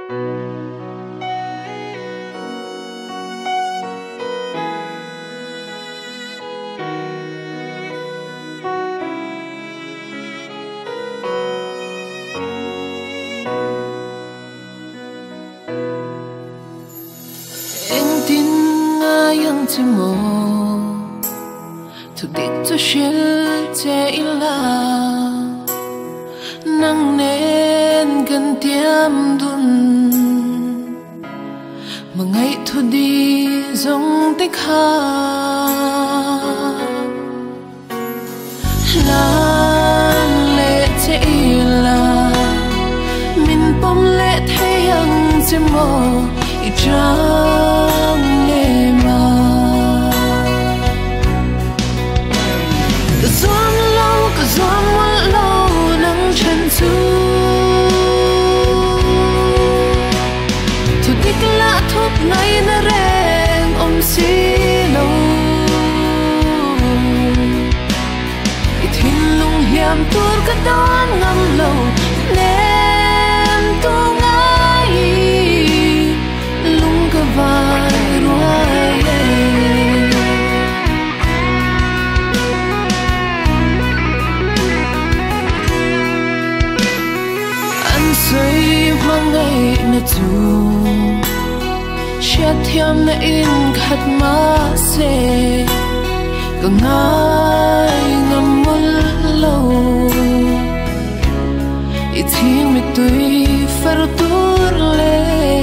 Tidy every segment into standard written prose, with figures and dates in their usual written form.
Cho mồ thực đích cho xuyên chạy là nắng nên gần tiêm đun mà ngày thu đi giống tích hà lan lệ chạy là mình bom lệ thấy hằng cho mồ ít trăng lệ mà gió muôn lâu nắng chân du thu tích lạ thốt ngay na rèn ôm xí lâu ít hin lung hiểm tuôn cất đón ngâm lâu nem tu ngay lung cơ vai ruồi xây hoang ngày na tu chia thiam na in khát má se cả ngày ngâm muôn lâu ít thiên mi tui phật tur le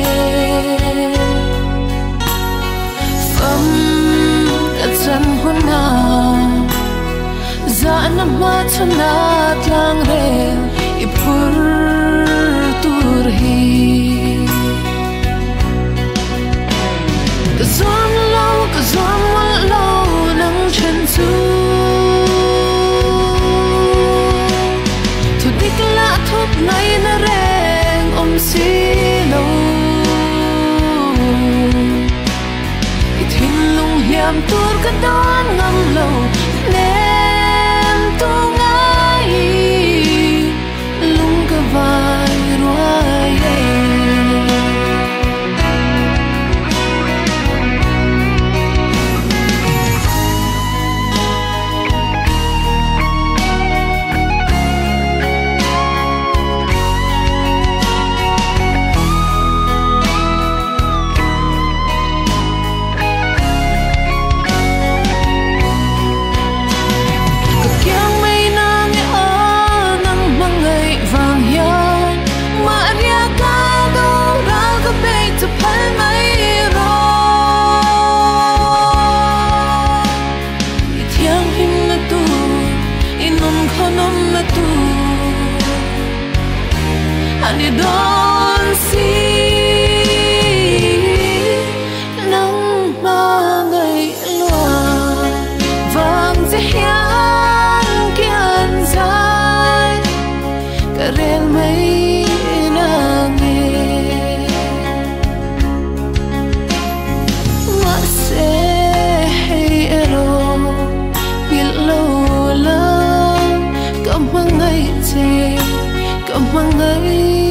pham cả chân hôn na za na ma chana tlang re ipur cái gió muôn lâu nắng chân du thu tích lạ thốt ngay na rèn ôm xí lâu ít hin lung hiểm tuôn cất đón ngâm lâu nem tu ngay lung cơ vai ruồi Ani don si nắng ma ngày loa vàng sẽ hiang kian dài cả rèn mấy nàng nghe mà sẽ hay ero biết lâu lắm cảm ơn ngày chê cảm ơn ngày